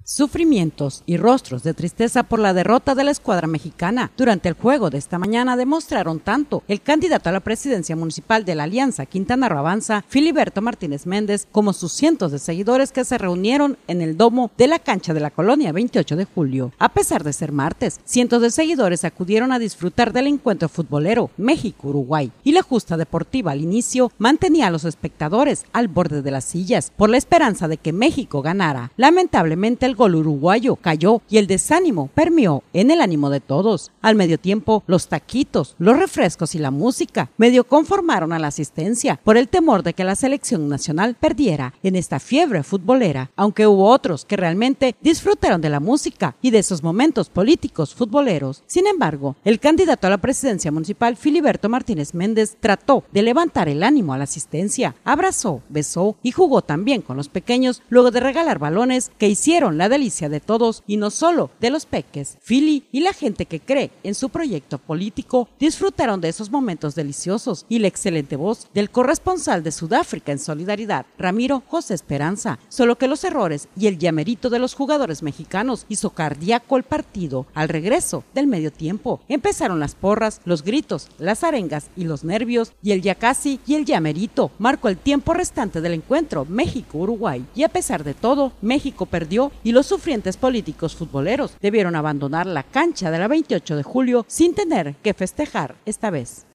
Sufrimientos y rostros de tristeza por la derrota de la escuadra mexicana durante el juego de esta mañana demostraron tanto el candidato a la presidencia municipal de la Alianza Quintana Roo Avanza, Filiberto Martínez Méndez, como sus cientos de seguidores que se reunieron en el domo de la cancha de la colonia 28 de julio. A pesar de ser martes, cientos de seguidores acudieron a disfrutar del encuentro futbolero México-Uruguay, y la justa deportiva al inicio mantenía a los espectadores al borde de las sillas por la esperanza de que México ganara. Lamentablemente el gol uruguayo cayó y el desánimo permeó en el ánimo de todos. Al medio tiempo, los taquitos, los refrescos y la música medio conformaron a la asistencia por el temor de que la selección nacional perdiera en esta fiebre futbolera, aunque hubo otros que realmente disfrutaron de la música y de esos momentos políticos futboleros. Sin embargo, el candidato a la presidencia municipal, Filiberto Martínez Méndez, trató de levantar el ánimo a la asistencia, abrazó, besó y jugó también con los pequeños luego de regalar balones que hicieron la delicia de todos y no solo de los peques. Fili y la gente que cree en su proyecto político disfrutaron de esos momentos deliciosos y la excelente voz del corresponsal de Sudáfrica en solidaridad, Ramiro José Esperanza. Solo que los errores y el llamerito de los jugadores mexicanos hizo cardíaco el partido. Al regreso del medio tiempo empezaron las porras, los gritos, las arengas y los nervios, y el ya casi y el llamerito marcó el tiempo restante del encuentro México-Uruguay. Y a pesar de todo, México perdió y los sufrientes políticos futboleros debieron abandonar la cancha de la 28 de julio sin tener que festejar esta vez.